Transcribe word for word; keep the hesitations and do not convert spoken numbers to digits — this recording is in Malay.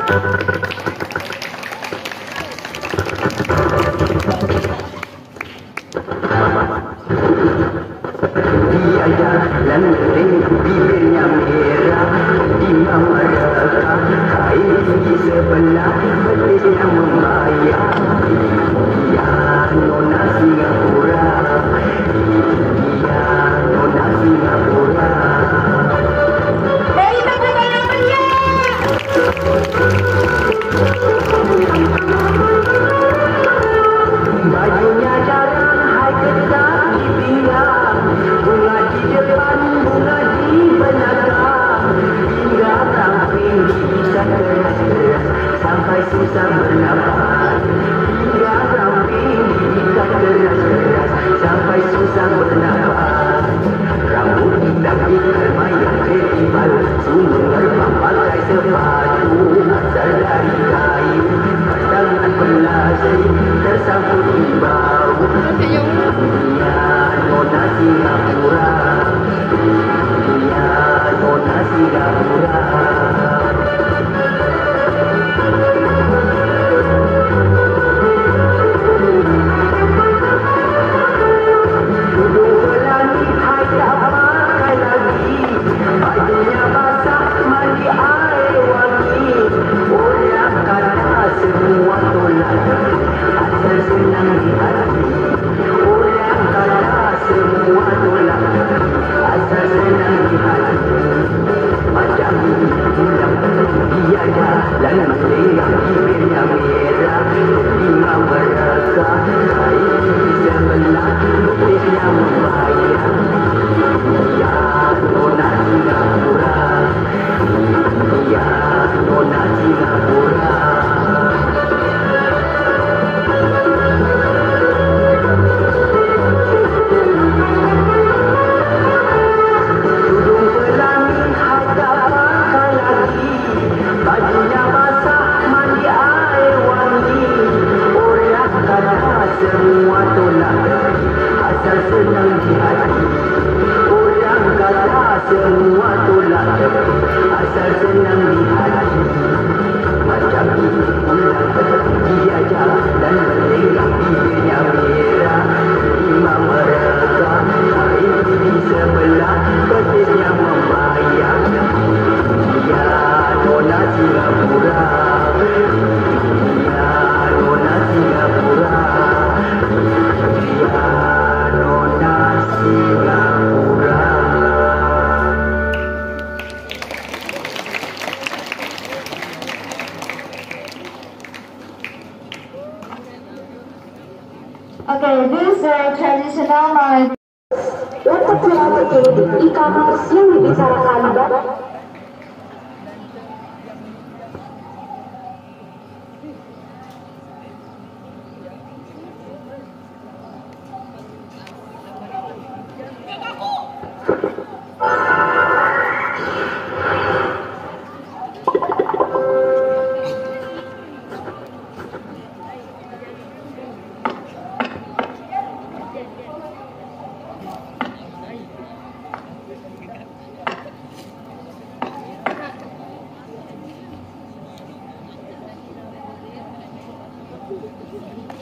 jalan bibirnya merah, imam mereka kain di sebelah betisnya membayar. Ya nona Singapura, ya nona Singapura. Dari mana saya punya? Bajunya jarang, hai ketat di pinggang, bunga di depan, bunga di belakang, hingga samping bisa keras-keras sampai susah bernafas. Hingga samping bisa keras-keras sampai susah bernafas. Rambut hitam dikermai yang tertibal, sumber pakai sepatu asal dari kayu, tangan belasih tersambut di bau. Ya nona Singapura, ya nona Singapura. Duduk berlangit hai tak pakai lagi, bajunya basah mandi air wangi. Orang kata semua tolak, asal senang di hati. Orang kata semua tolak, asal senang di hati. Macam bulan dia jalan melenggang, bibirnya merah, lima mereka kain di sebelah betisnya membayar. Ya nona Singapura, ya nona Singapura. Tudung berlangit hai tak pakai lagi, bajunya basah mandi air wangi. Orang kata semua tolak, asal senang di hati. Orang kata semua tolak, asal senang di hati. Macam bulan dia jalan dan melenggang, bibirnya merah, lima mereka kain di sebelah betisnya membayar. Ya nona Singapura, ya nona Singapura, ya nona Singapura. Okay, this uh, traditional my. Untuk kelompok ini, e-commerce yang dibicarakan Bapak. Thank you.